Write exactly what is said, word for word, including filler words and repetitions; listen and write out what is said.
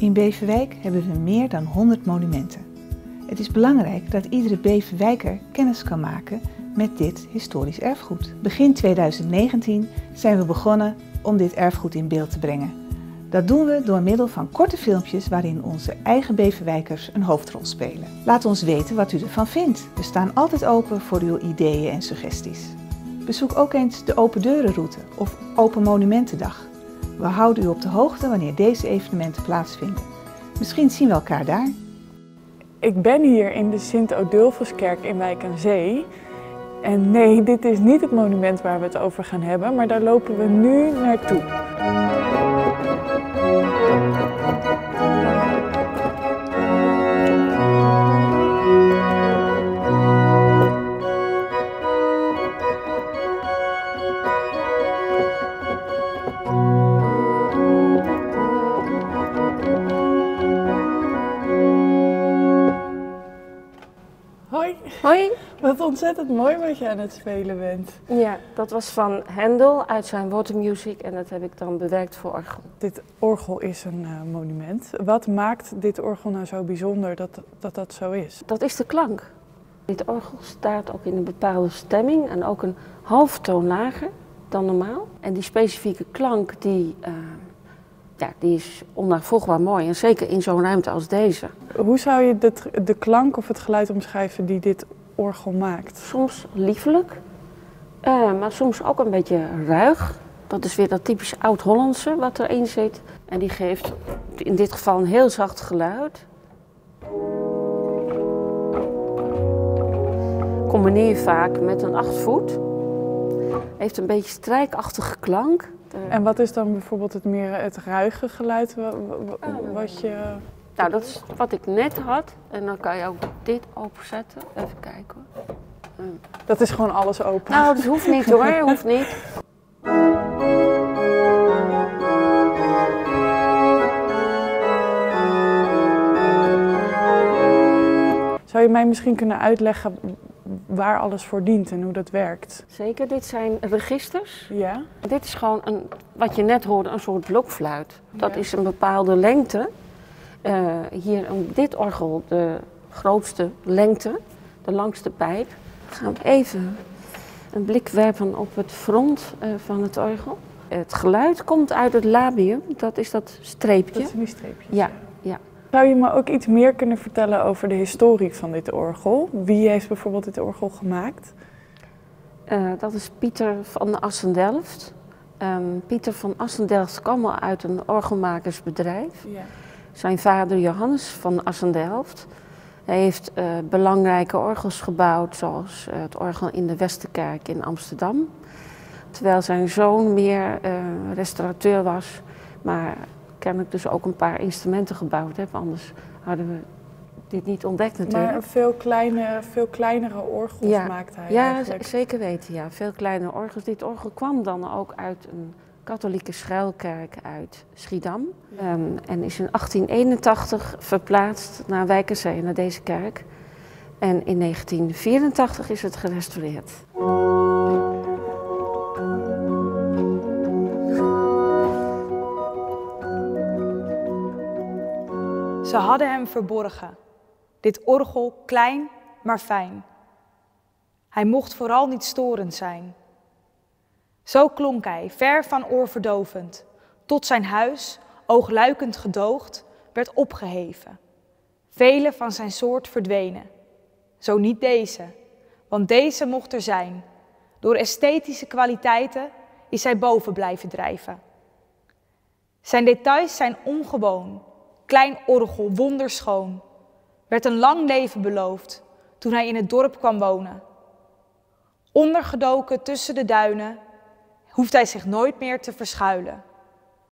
In Beverwijk hebben we meer dan honderd monumenten. Het is belangrijk dat iedere Beverwijker kennis kan maken met dit historisch erfgoed. Begin tweeduizend negentien zijn we begonnen om dit erfgoed in beeld te brengen. Dat doen we door middel van korte filmpjes waarin onze eigen Beverwijkers een hoofdrol spelen. Laat ons weten wat u ervan vindt. We staan altijd open voor uw ideeën en suggesties. Bezoek ook eens de Open Deurenroute of Open Monumentendag. We houden u op de hoogte wanneer deze evenementen plaatsvinden. Misschien zien we elkaar daar. Ik ben hier in de Sint-Odulfuskerk in Wijk aan Zee. En nee, dit is niet het monument waar we het over gaan hebben, maar daar lopen we nu naartoe. Hoi. Hoi. Wat ontzettend mooi wat je aan het spelen bent. Ja, dat was van Handel uit zijn Water Music en dat heb ik dan bewerkt voor orgel. Dit orgel is een uh, monument. Wat maakt dit orgel nou zo bijzonder dat, dat dat zo is? Dat is de klank. Dit orgel staat ook in een bepaalde stemming en ook een halftoon lager dan normaal. En die specifieke klank die, uh, ja, die is onnavolgbaar mooi en zeker in zo'n ruimte als deze. Hoe zou je de, de klank of het geluid omschrijven die dit orgel maakt? Soms liefelijk, uh, maar soms ook een beetje ruig. Dat is weer dat typisch oud-Hollandse wat erin zit. En die geeft in dit geval een heel zacht geluid. Combineer je vaak met een achtvoet. Heeft een beetje strijkachtige klank. En wat is dan bijvoorbeeld het meer het ruige geluid wat je... Nou, dat is wat ik net had. En dan kan je ook dit openzetten. Even kijken hoor. Hmm. Dat is gewoon alles open. Nou, dat hoeft niet hoor, hoeft niet. Zou je mij misschien kunnen uitleggen waar alles voor dient en hoe dat werkt? Zeker, dit zijn registers. Ja. Dit is gewoon, een, wat je net hoorde, een soort blokfluit. Dat Ja. is een bepaalde lengte. Uh, hier op dit orgel de grootste lengte, de langste pijp. Dan gaan we even een blik werpen op het front uh, van het orgel. Het geluid komt uit het labium, dat is dat streepje. Dat zijn die streepjes. Ja, ja. Zou je me ook iets meer kunnen vertellen over de historie van dit orgel? Wie heeft bijvoorbeeld dit orgel gemaakt? Uh, dat is Pieter van Assendelft. Um, Pieter van Assendelft kwam al uit een orgelmakersbedrijf. Ja. Zijn vader Johannes van Assendelft. Hij heeft uh, belangrijke orgels gebouwd, zoals uh, het orgel in de Westerkerk in Amsterdam. Terwijl zijn zoon meer uh, restaurateur was, maar kennelijk dus ook een paar instrumenten gebouwd heeft. Anders hadden we dit niet ontdekt natuurlijk. Maar veel, kleine, veel kleinere orgels ja. maakt hij Ja, eigenlijk. zeker weten. Ja. Veel kleinere orgels. Dit orgel kwam dan ook uit een katholieke schuilkerk uit Schiedam. Ja. Um, en is in achttien eenentachtig verplaatst naar Wijk aan Zee, naar deze kerk. En in negentien vierentachtig is het gerestaureerd. Ze hadden hem verborgen. Dit orgel klein, maar fijn. Hij mocht vooral niet storend zijn. Zo klonk hij, ver van oorverdovend, tot zijn huis, oogluikend gedoogd, werd opgeheven. Vele van zijn soort verdwenen. Zo niet deze, want deze mocht er zijn. Door esthetische kwaliteiten is hij boven blijven drijven. Zijn details zijn ongewoon, klein orgel wonderschoon. Werd een lang leven beloofd toen hij in het dorp kwam wonen. Ondergedoken tussen de duinen hoeft hij zich nooit meer te verschuilen.